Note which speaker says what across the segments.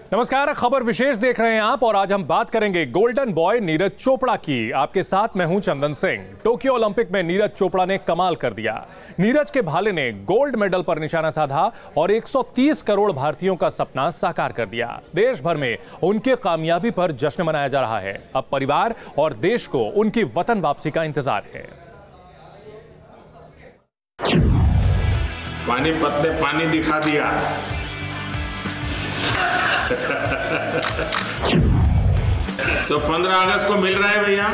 Speaker 1: नमस्कार, खबर विशेष देख रहे हैं आप और आज हम बात करेंगे गोल्डन बॉय नीरज चोपड़ा की। आपके साथ मैं हूं चंदन सिंह। टोक्यो ओलंपिक में नीरज चोपड़ा ने कमाल कर दिया। नीरज के भाले ने गोल्ड मेडल पर निशाना साधा और 130 करोड़ भारतीयों का सपना साकार कर दिया। देश भर में उनके कामयाबी पर जश्न मनाया जा रहा है। अब परिवार और देश को उनकी वतन वापसी का इंतजार है।
Speaker 2: पानीपत ने पानी दिखा दिया। तो 15 अगस्त को मिल रहा है भैया।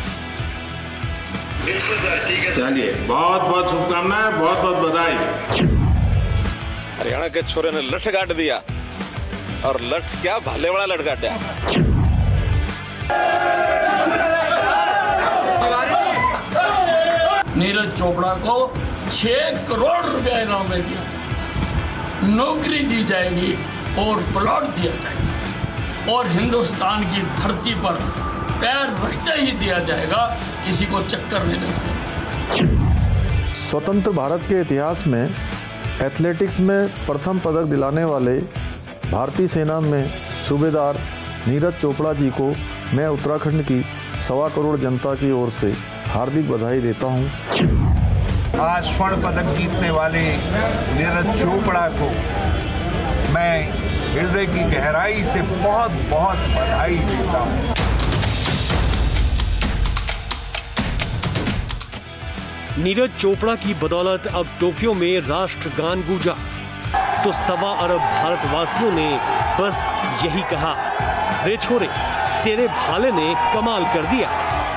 Speaker 3: बिल्कुल सर, ठीक है।
Speaker 2: चलिए, बहुत बहुत शुभकामनाएं, बहुत बहुत बधाई।
Speaker 4: हरियाणा के छोरे ने लठ गाड़ दिया और लठ क्या भाले वाला लठ गाड़ा।
Speaker 5: नीरज चोपड़ा को 6 करोड़ रुपया इनाम में दिया, नौकरी दी जाएगी और प्लॉट दिया जाएगा और हिंदुस्तान की धरती पर पैर रखते ही दिया जाएगा, किसी को चक्कर नहीं लगेगा।
Speaker 6: स्वतंत्र भारत के इतिहास में एथलेटिक्स में प्रथम पदक दिलाने वाले भारतीय सेना में सूबेदार नीरज चोपड़ा जी को मैं उत्तराखंड की 1.25 करोड़ जनता की ओर से हार्दिक बधाई देता हूं।
Speaker 7: आज स्वर्ण पदक जीतने वाले नीरज चोपड़ा को मैं हृदय की गहराई से बहुत बहुत बधाई देता हूं।
Speaker 8: नीरज चोपड़ा की बदौलत अब टोक्यो में राष्ट्रगान गूंजा तो 1.25 अरब भारतवासियों ने बस यही कहा, रे छोरे तेरे भाले ने कमाल कर दिया।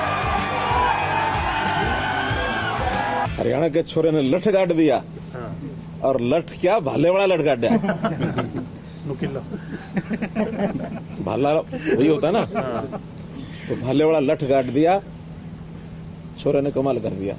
Speaker 4: हरियाणा के छोरे ने लठ गाड़ दिया और लठ क्या भाले वाला लठ गाड़ा। भाला वही होता ना, तो भाले वाला लठ गाड़ दिया, छोरे ने कमाल कर दिया।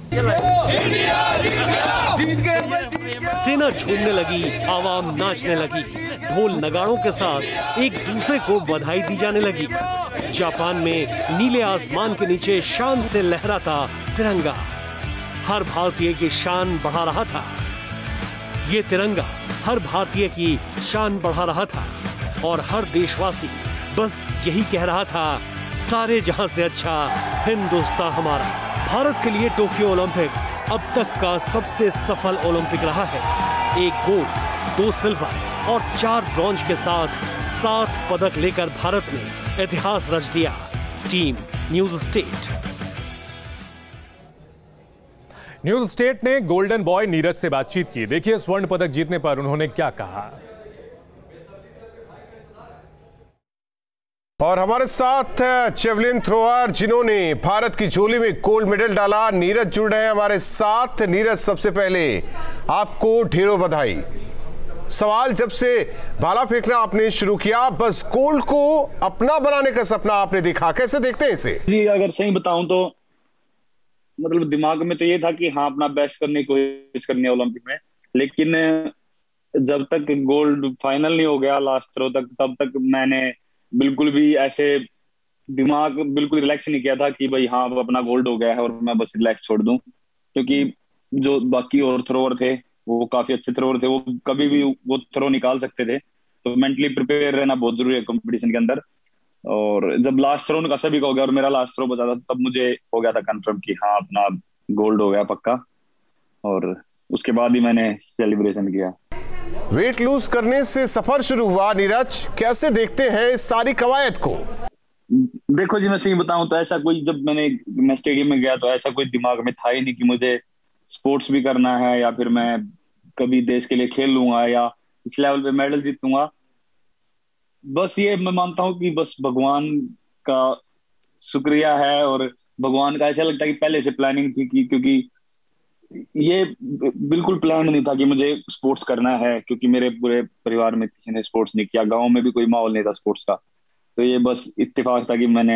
Speaker 8: सेना झूमने लगी, आवाम नाचने लगी, ढोल नगाड़ों के साथ एक दूसरे को बधाई दी जाने लगी। जापान में नीले आसमान के नीचे शान से लहराता तिरंगा हर भारतीय की शान बढ़ा रहा था। ये तिरंगा हर भारतीय की शान बढ़ा रहा था और हर देशवासी बस यही कह रहा था, सारे जहां से अच्छा हिंदुस्तान हमारा। भारत के लिए टोक्यो ओलंपिक अब तक का सबसे सफल ओलंपिक रहा है। 1 गोल्ड, 2 सिल्वर और 4 ब्रॉन्ज के साथ 7 पदक लेकर भारत ने इतिहास रच दिया। Team news state.
Speaker 1: News state ने गोल्डन बॉय नीरज से बातचीत की। देखिए स्वर्ण पदक जीतने पर उन्होंने क्या कहा।
Speaker 9: और हमारे साथ जेवलिन थ्रोअर जिन्होंने भारत की झोली में गोल्ड मेडल डाला, नीरज जुड़ रहे हैं हमारे साथ। नीरज, सबसे पहले आपको ढेरों बधाई। सवाल, जब से भाला फेंकना आपने शुरू किया, बस गोल्ड को अपना बनाने का सपना आपने देखा, कैसे देखते हैं इसे?
Speaker 10: जी, अगर सही बताऊं तो मतलब दिमाग में तो ये था कि हाँ अपना बेस्ट करने की कोशिश करनी है ओलंपिक में, लेकिन जब तक गोल्ड फाइनल नहीं हो गया लास्ट थ्रो तक, तब तक मैंने बिल्कुल भी ऐसे दिमाग बिल्कुल रिलैक्स नहीं किया था कि भाई हाँ अपना गोल्ड हो गया है और मैं बस रिलैक्स छोड़ दूं, क्योंकि जो बाकी और थ्रोअर थे वो काफी अच्छे थ्रोअर थे, वो कभी भी वो थ्रो निकाल सकते थे। तो मेंटली प्रिपेयर रहना बहुत जरूरी है कंपटीशन के अंदर। और जब लास्ट थ्रो का सभी का हो गया और मेरा लास्ट थ्रो बचा था, तब मुझे हो गया था कंफर्म कि हाँ अपना गोल्ड हो गया पक्का, और उसके बाद ही मैंने सेलिब्रेशन किया।
Speaker 9: वेट लूज करने से सफर शुरू हुआ नीरज, कैसे देखते हैं इस सारी कवायद को?
Speaker 10: देखो जी, मैं सही बताऊं तो ऐसा कोई, जब मैं स्टेडियम में गया तो ऐसा कोई दिमाग में था ही नहीं कि मुझे स्पोर्ट्स भी करना है या फिर मैं कभी देश के लिए खेल लूंगा या इस लेवल पे मेडल जीतूंगा। बस ये मैं मानता हूँ कि बस भगवान का शुक्रिया है, और भगवान का ऐसा लगता है कि पहले से प्लानिंग थी क्योंकि ये बिल्कुल प्लान नहीं था कि मुझे स्पोर्ट्स करना है, क्योंकि मेरे पूरे परिवार में किसी ने स्पोर्ट्स नहीं किया, गांव में भी कोई माहौल नहीं था स्पोर्ट्स का। तो ये बस इत्तेफाक था कि मैंने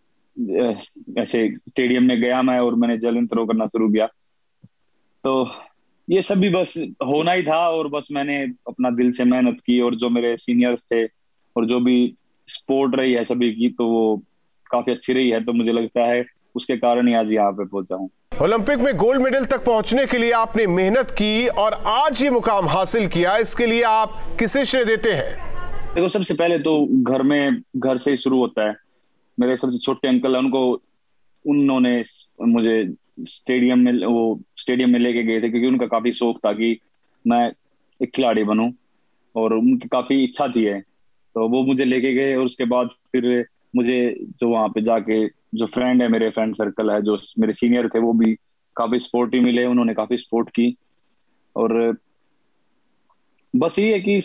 Speaker 10: ऐसे स्टेडियम में गया मैं और मैंने जेवलिन थ्रो करना शुरू किया। तो ये सब भी बस होना ही था, और बस मैंने अपना दिल से मेहनत की, और जो मेरे सीनियर्स थे और जो भी स्पोर्ट रही है सभी की, तो वो काफी अच्छी रही है। तो मुझे लगता है उसके कारण ही आज यहाँ पे पहुंचा हूँ।
Speaker 9: ओलंपिक में गोल्ड मेडल तक पहुंचने के लिए आपने मेहनत की और आज ये मुकाम हासिल किया, इसके लिए आप किसे श्रेय देते हैं?
Speaker 10: देखो सबसे पहले तो घर से ही शुरू होता है। मेरे सबसे छोटे अंकल है, उन्होंने मुझे स्टेडियम में लेके गए थे, क्योंकि उनका काफी शौक था कि मैं एक खिलाड़ी बनूं, और उनकी काफी इच्छा थी है, तो वो मुझे लेके गए। और उसके बाद फिर मुझे जो वहां पे जाके जो फ्रेंड है, मेरे फ्रेंड सर्कल है, जो मेरे सीनियर थे, वो भी काफी सपोर्टिव मिले, उन्होंने काफी सपोर्ट की। और बस ये है कि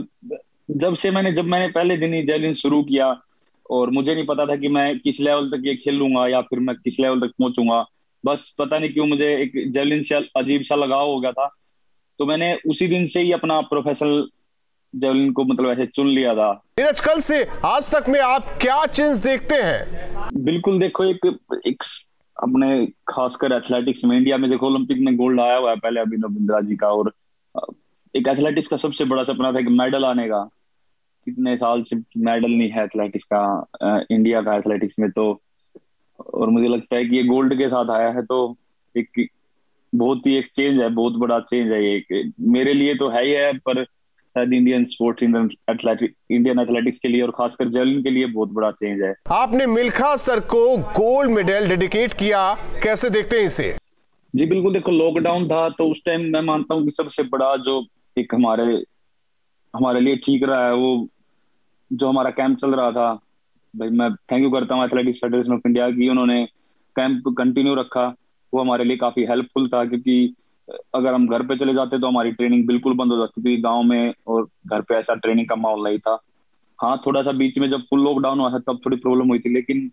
Speaker 10: जब मैंने पहले दिन ही जेवलिन शुरू किया, और मुझे नहीं पता था कि मैं किस लेवल तक ये खेलूंगा या फिर मैं किस लेवल तक पहुंचूंगा। बस पता नहीं क्यों मुझे एक जेवलिन से अजीब सा लगाव हो गया था, तो मैंने उसी दिन से ही अपना प्रोफेशनल जेवलिन को मतलब ऐसे चुन लिया था।
Speaker 9: नीरज, कल से आज तक में आप क्या चेंज देखते हैं?
Speaker 10: बिल्कुल, देखो एक अपने खासकर एथलेटिक्स में, इंडिया में देखो ओलंपिक में गोल्ड आया हुआ है पहले अभिनव बिंद्रा जी का, और एक एथलेटिक्स का सबसे बड़ा सपना था कि मेडल आने का। कितने साल से मेडल नहीं है एथलेटिक्स का, इंडिया का एथलेटिक्स में, तो और मुझे लगता है कि ये गोल्ड के साथ आया है, तो एक बहुत ही एक चेंज है, बहुत बड़ा चेंज है ये। मेरे लिए तो है ही है, पर शायद इंडियन एथलेटिक्स के लिए और खासकर जेवलिन के लिए बहुत बड़ा चेंज है।
Speaker 9: आपने मिल्खा सर को गोल्ड मेडल डेडिकेट किया, कैसे देखते हैं इसे?
Speaker 10: जी बिल्कुल, देखो लॉकडाउन था, तो उस टाइम मैं मानता हूँ कि सबसे बड़ा जो एक हमारे लिए ठीक रहा है, वो जो हमारा कैंप चल रहा था। भाई मैं थैंक यू करता हूँ एथलेटिक्स फेडरेशन ऑफ इंडिया की, उन्होंने कैंप कंटिन्यू रखा। वो हमारे लिए काफी हेल्पफुल था, क्योंकि अगर हम घर पे चले जाते तो हमारी ट्रेनिंग बिल्कुल बंद हो जाती थी गांव में, और घर पे ऐसा ट्रेनिंग का माहौल नहीं था। हाँ, थोड़ा सा बीच में जब फुल लॉकडाउन हुआ था तब थोड़ी प्रॉब्लम हुई थी, लेकिन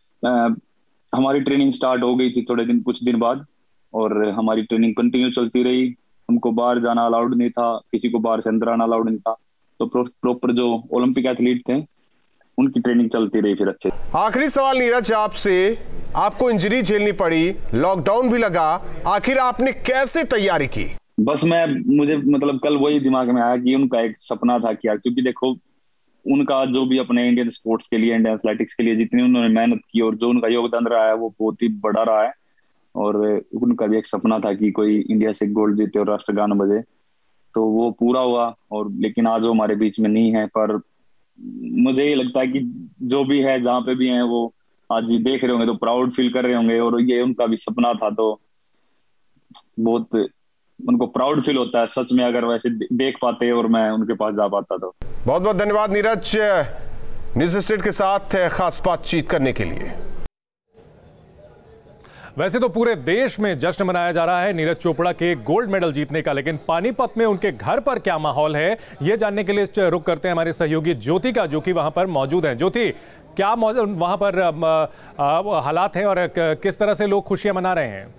Speaker 10: हमारी ट्रेनिंग स्टार्ट हो गई थी कुछ दिन बाद, और हमारी ट्रेनिंग कंटिन्यू चलती रही। हमको बाहर जाना अलाउड नहीं था, किसी को बाहर से अंदर आना अलाउड नहीं था, तो प्रॉपर जो ओलंपिक एथलीट थे उनकी ट्रेनिंग चलती रही फिर अच्छे।
Speaker 9: आखिरी सवाल नीरज आपसे, आपको इंजरी झेलनी पड़ी, लॉकडाउन भी लगा, आखिर आपने कैसे तैयारी की?
Speaker 10: बस मुझे मतलब कल वही दिमाग में आया कि उनका एक सपना था क्या, क्योंकि देखो उनका जो भी अपने इंडियन स्पोर्ट्स के लिए, इंडियन एथलेटिक्स के लिए जितनी उन्होंने मेहनत की और जो उनका योगदान रहा है, वो बहुत ही बड़ा रहा है। और उनका भी एक सपना था कि कोई इंडिया से गोल्ड जीते और राष्ट्रगान बजे, तो वो पूरा हुआ। और लेकिन आज वो हमारे बीच में नहीं है, पर मुझे ये लगता है कि जो भी है, जहाँ पे भी है, वो आज ये देख रहे होंगे तो प्राउड फील कर रहे होंगे, और ये उनका भी सपना था, तो बहुत उनको प्राउड फील होता है सच में, अगर वैसे देख पाते और मैं उनके पास जा पाता तो।
Speaker 9: बहुत बहुत धन्यवाद नीरज, न्यूज़ स्टेट के साथ खास बातचीत करने के लिए।
Speaker 1: वैसे तो पूरे देश में जश्न मनाया जा रहा है नीरज चोपड़ा के गोल्ड मेडल जीतने का, लेकिन पानीपत में उनके घर पर क्या माहौल है, ये जानने के लिए रुक करते हैं हमारे सहयोगी ज्योति का, जो कि वहां पर मौजूद हैं। ज्योति, क्या वहां पर हालात हैं और किस तरह से लोग खुशियां मना रहे हैं?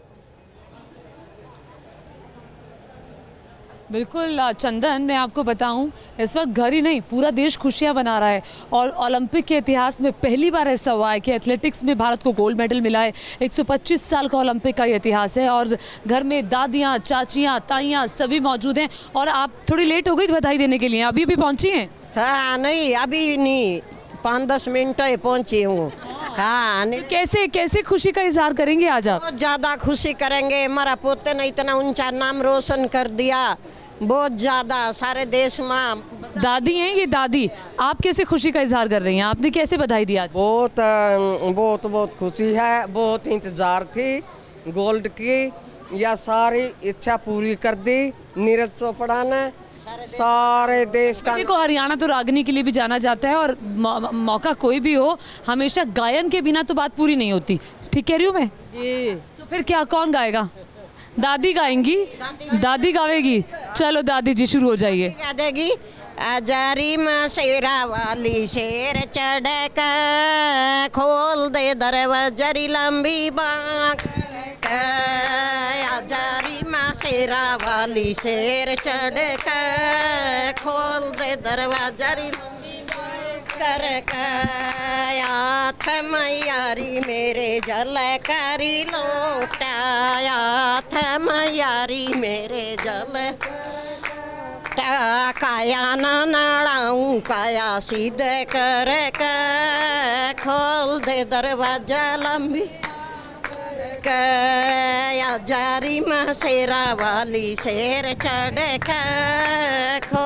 Speaker 3: बिल्कुल चंदन, मैं आपको बताऊं, इस वक्त घर ही नहीं पूरा देश खुशियां मना रहा है, और ओलंपिक के इतिहास में पहली बार ऐसा हुआ है कि एथलेटिक्स में भारत को गोल्ड मेडल मिला है। 125 साल का ओलंपिक का ये इतिहास है, और घर में दादियां, चाचियां, ताइयां सभी मौजूद हैं। और आप थोड़ी लेट हो गई बधाई देने के लिए, अभी भी पहुंची हैं?
Speaker 11: हाँ, नहीं अभी नहीं, 5-10 मिनट पहुंची हूँ। हाँ,
Speaker 3: कैसे कैसे खुशी का इजहार करेंगे आज आप?
Speaker 11: बहुत ज्यादा खुशी करेंगे, हमारा पोते ने इतना ऊंचा नाम रोशन कर दिया, बहुत ज्यादा सारे देश में।
Speaker 3: दादी हैं ये, दादी आप कैसे खुशी का इजहार कर रही हैं, आपने कैसे बधाई दी आज?
Speaker 12: बहुत बहुत बहुत खुशी है, बहुत इंतजार थी गोल्ड की, यह सारी इच्छा पूरी कर दी नीरज चोपड़ा ने, सारे देश का।
Speaker 3: देखो हरियाणा तो रागनी के लिए भी जाना जाता है, और मौका कोई भी हो, हमेशा गायन के बिना तो बात पूरी नहीं होती। ठीक कह रही हूँ मैं?
Speaker 12: जी।
Speaker 3: तो फिर क्या, कौन गाएगा? दादी गाएंगी, दादी गावेगी। चलो दादी जी शुरू हो जाइए।
Speaker 11: गा देगी। अजारी में शेरा वाली शेर चढ़ के खोल दे दरवाजरी लंबी बांक, अजारी में शेरा वाली शेर चढ़ के खोल दे दरवाजरी कर आथ मैयारी मेरे जलकारी लौटाया था, मैयारी मेरे जल काया ना नड़ाऊं, काया सीधे कर खोल दे दरवाजा लंबी कया जारी में शेरा वाली शेर चढ़ खोल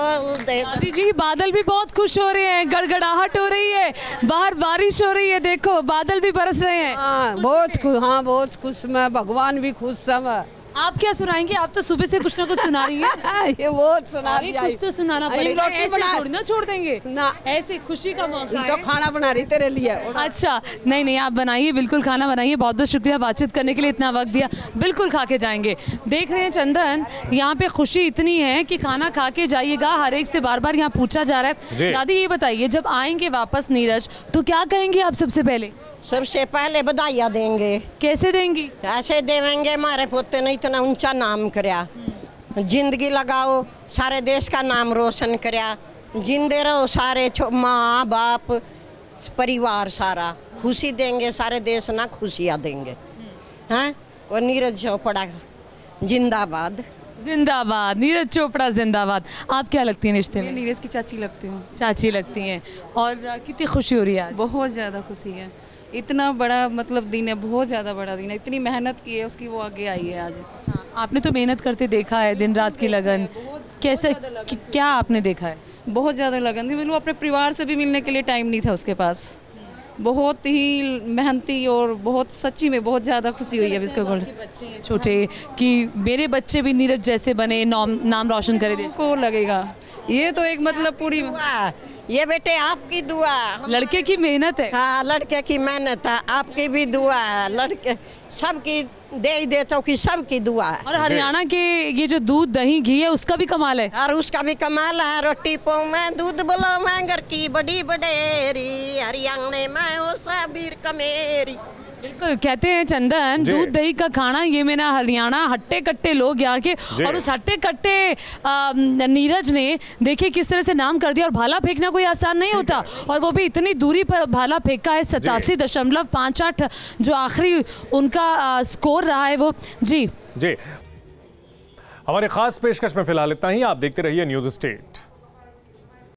Speaker 11: दे।
Speaker 3: दादी जी बादल भी बहुत खुश हो रहे हैं, गड़गड़ाहट हो रही है, बाहर बारिश हो रही है, देखो बादल भी बरस रहे हैं।
Speaker 12: हाँ बहुत खुश मैं, भगवान भी खुश है।
Speaker 3: आप क्या सुनाएंगे? आप तो सुबह से कुछ ना कुछ सुना रही हैं।
Speaker 12: ये बहुत सुना दिया।
Speaker 3: कुछ तो सुनाना पड़ेगा, ऐसे थोड़ी ना छोड़ देंगे
Speaker 12: ना,
Speaker 3: ऐसे खुशी का मौका
Speaker 12: तो
Speaker 3: है।
Speaker 12: खाना बना रही तेरे लिए।
Speaker 3: अच्छा नहीं आप बनाइए, बिल्कुल खाना बनाइए। बहुत बहुत शुक्रिया बातचीत करने के लिए, इतना वक्त दिया, बिल्कुल खा के जाएंगे। देख रहे हैं चंदन, यहाँ पे खुशी इतनी है कि खाना खा के जाइएगा। हर एक से बार बार यहाँ पूछा जा रहा है। दादी ये बताइए, जब आएंगे वापस नीरज तो क्या कहेंगे आप? सबसे पहले
Speaker 11: बधाइयाँ देंगे।
Speaker 3: कैसे देंगी?
Speaker 11: ऐसे देवेंगे, हमारे पोते ने इतना ऊंचा नाम करया, जिंदगी लगाओ, सारे देश का नाम रोशन करया, जिंदे रहो सारे माँ बाप परिवार सारा, खुशी देंगे सारे देश ना, खुशियाँ देंगे। हैं और नीरज चोपड़ा जिंदाबाद।
Speaker 3: जिंदाबाद, नीरज चोपड़ा जिंदाबाद। आप क्या लगती हैं रिश्ते में?
Speaker 13: नीरज की चाची लगती हूँ।
Speaker 3: चाची लगती हैं। और कितनी खुशी हो रही है आज?
Speaker 13: बहुत ज़्यादा खुशी है, इतना बड़ा मतलब दिन है, बहुत ज़्यादा बड़ा दिन है, इतनी मेहनत की है उसकी, वो आगे आई है आज।
Speaker 3: हाँ, आपने तो मेहनत करते देखा है, दिन रात की लगन, कैसे क्या आपने देखा है?
Speaker 13: बहुत ज़्यादा लगन थी, मतलब अपने परिवार से भी मिलने के लिए टाइम नहीं था उसके पास, बहुत ही मेहनती और बहुत सच्ची में बहुत ज़्यादा खुशी हुई है इसको।
Speaker 3: बच्चे हैं छोटे कि मेरे बच्चे भी नीरज जैसे बने, नाम रोशन करे देश
Speaker 13: को लगेगा। ये तो एक मतलब पूरी
Speaker 11: ये बेटे आपकी दुआ,
Speaker 3: लड़के की मेहनत है।
Speaker 11: हाँ लड़के की मेहनत है, आपकी भी दुआ है, लड़के सबकी दे ही देता हूँ कि सबकी दुआ है।
Speaker 3: और हरियाणा के ये जो दूध दही घी है उसका भी कमाल है।
Speaker 11: और उसका भी कमाल है, रोटी पाऊँ मैं दूध बोलो मैं घर की बड़ी बडेरी, हरियाणा में ओ सबीर कमेरी।
Speaker 3: बिल्कुल कहते हैं चंदन, दूध दही का खाना ये मेरा हरियाणा, हट्टे कट्टे लोग यहाँ के, और उस हट्टे कट्टे नीरज ने देखिए किस तरह से नाम कर दिया। और भाला फेंकना कोई आसान नहीं होता, और वो भी इतनी दूरी पर भाला फेंका है, 87.58 जो आखिरी उनका स्कोर रहा है वो। जी
Speaker 1: हमारे खास पेशकश में फिलहाल इतना ही। आप देखते रहिए न्यूज़ स्टेट।